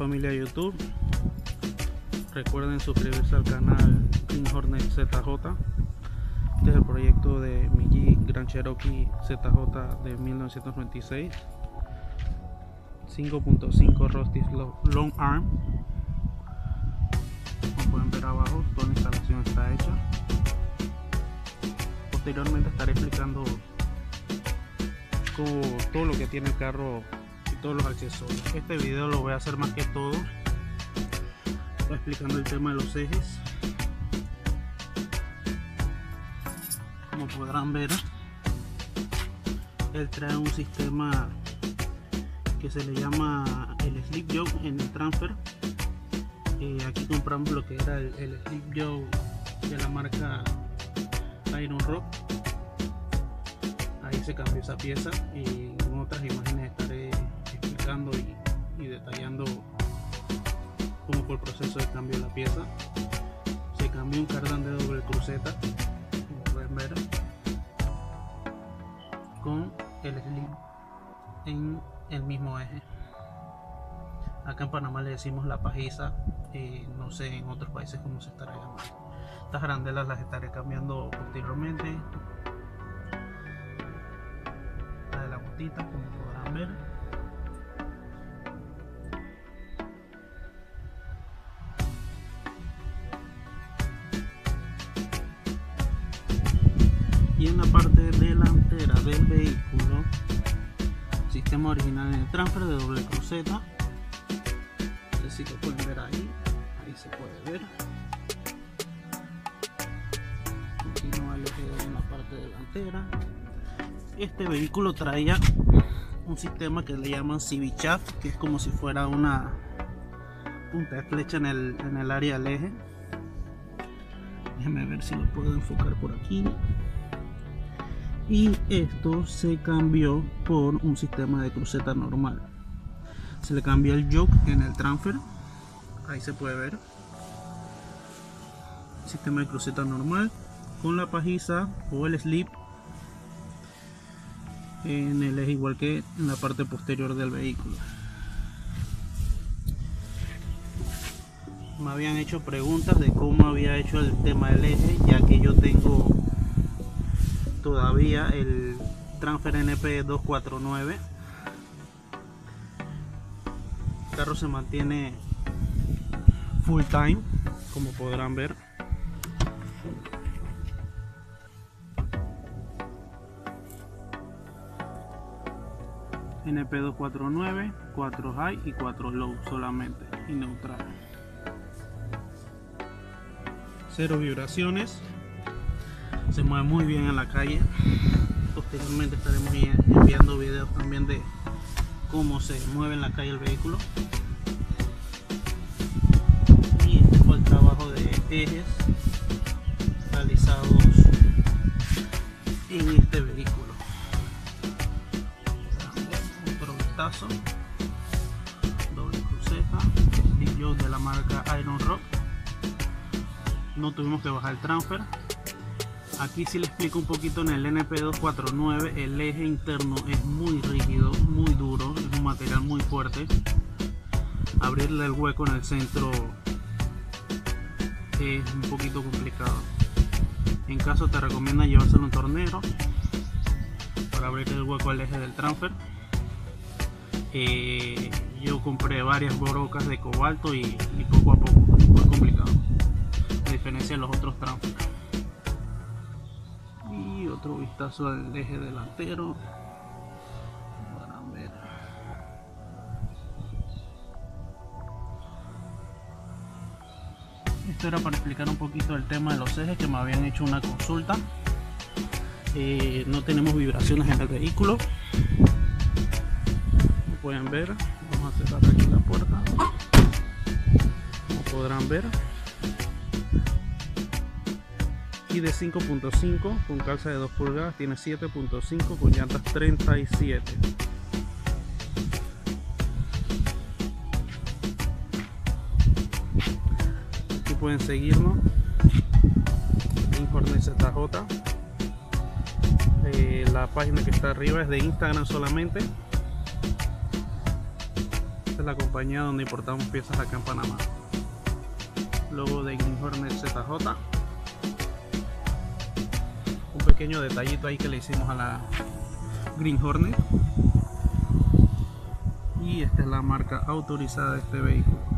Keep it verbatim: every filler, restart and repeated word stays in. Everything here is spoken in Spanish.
familia YouTube. Recuerden suscribirse al canal Green Hornet Z J. Este es el proyecto de mi Jeep Grand Cherokee Z J de mil novecientos noventa y seis. cinco punto cinco Rostis Long Arm. Como pueden ver abajo, toda la instalación está hecha. Posteriormente estaré explicando como todo lo que tiene el carro y todos los accesorios. Este video lo voy a hacer más que todo voy explicando el tema de los ejes. Como podrán ver, él trae un sistema que se le llama el slip yoke en el transfer. Eh, aquí compramos lo que era el, el slip yoke de la marca Iron Rock. Ahí se cambió esa pieza y en otras imágenes estaré explicando y, y detallando cómo fue el proceso de cambio de la pieza. Se cambió un cardán de doble cruceta, como pueden ver, con el slip en el mismo eje. Acá en Panamá le decimos la pajiza, eh, no sé en otros países cómo se estará llamando. Estas arandelas las estaré cambiando posteriormente. La de la gotita, como podrán ver. Y en la parte delantera del vehículo, sistema original en el transfer de doble cruceta. No sé si lo pueden ver ahí, ahí se puede ver. Continúa el eje en la parte delantera. Este vehículo traía un sistema que le llaman C V shaft, que es como si fuera una punta de flecha en el, en el área del eje. Déjenme ver si lo puedo enfocar por aquí. Y esto se cambió por un sistema de cruceta normal. Se le cambió el yoke en el transfer, ahí se puede ver. Sistema de cruceta normal con la pajiza o el slip en el eje, igual que en la parte posterior del vehículo. Me habían hecho preguntas de cómo había hecho el tema del eje, ya que yo tengo todavía el transfer N P doscientos cuarenta y nueve. El carro se mantiene full time, como podrán ver. N P doscientos cuarenta y nueve, cuatro high y cuatro low solamente, y neutral. Cero vibraciones. Se mueve muy bien en la calle. Posteriormente estaremos enviando videos también de cómo se mueve en la calle el vehículo. Y este fue el trabajo de ejes realizados en este vehículo. Otro vistazo. Doble cruceta, slip yoke de la marca Iron Rock. No tuvimos que bajar el transfer. Aquí sí le explico un poquito. En el N P doscientos cuarenta y nueve el eje interno es muy rígido, muy duro, es un material muy fuerte. Abrirle el hueco en el centro es un poquito complicado. En caso te recomiendan llevárselo un tornero para abrir el hueco al eje del transfer. Eh, yo compré varias brocas de cobalto y, y poco a poco, muy complicado, a diferencia de los otros transfer. Otro vistazo al eje delantero. Podrán ver. Esto era para explicar un poquito el tema de los ejes, que me habían hecho una consulta. Eh, no tenemos vibraciones en el vehículo, como pueden ver. Vamos a cerrar aquí la puerta. Como podrán ver, y de cinco punto cinco con calza de dos pulgadas, tiene siete punto cinco con llantas treinta y siete. Aquí pueden seguirnos en Hornet Z J. Eh, la página que está arriba es de Instagram solamente. Esta es la compañía donde importamos piezas acá en Panamá. Logo de Green Hornet Z J. Un pequeño detallito ahí que le hicimos a la Green Hornet. Y esta es la marca autorizada de este vehículo.